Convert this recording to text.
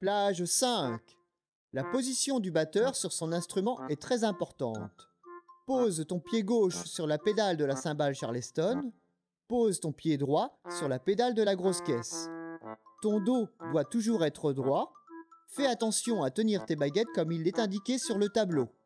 Plage 5. La position du batteur sur son instrument est très importante. Pose ton pied gauche sur la pédale de la cymbale Charleston. Pose ton pied droit sur la pédale de la grosse caisse. Ton dos doit toujours être droit. Fais attention à tenir tes baguettes comme il est indiqué sur le tableau.